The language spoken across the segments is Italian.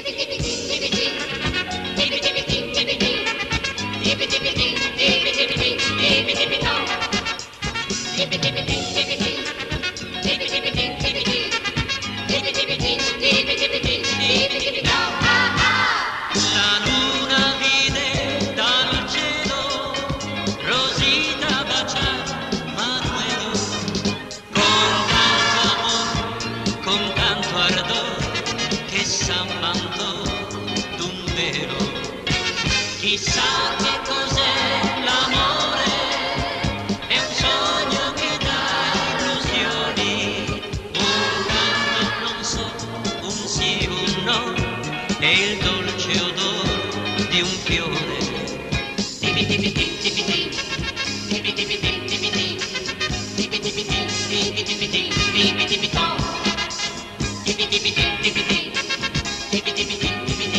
Chissà che cos'è l'amore, è un sogno che dà illusioni, un canto non so, un sì, un no, è il dolce odore di un fiore. Tibi tibi tibi tibi tibi tibi tibi tibi tibi tibi tibi tibi tibi tibi tibi tibi to tibi tibi tibi tibi tibi tibi tibi tibi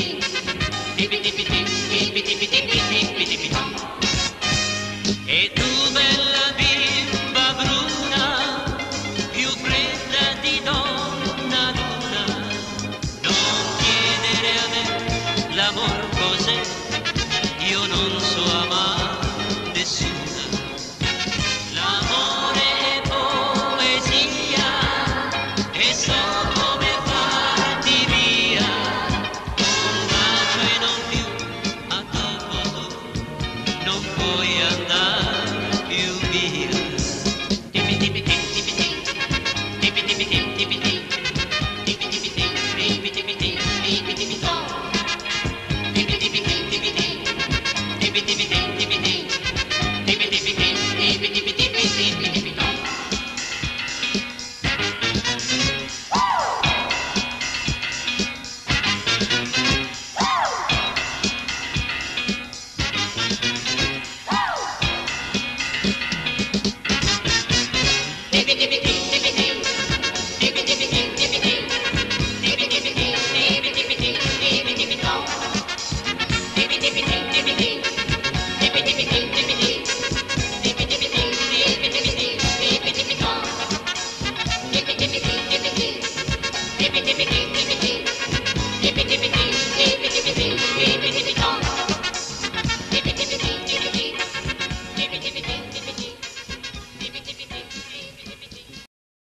e tu bella bimba bruna, più fredda di donna luna, non chiedere a me l'amor cos'è, io non so amare nessuna. L'amore è poesia e so come farti via, un bacio e non più, a dopo tu non puoi andare più via. Tibi tibi tibi tibi tibi tibi tibi tibi tibi tibi tibi tibi tibi tibi tibi tibi tibi to tibi tibi tibi tibi tibi tibi tibi tibi tibi tibi tibi tibi tibi tibi to.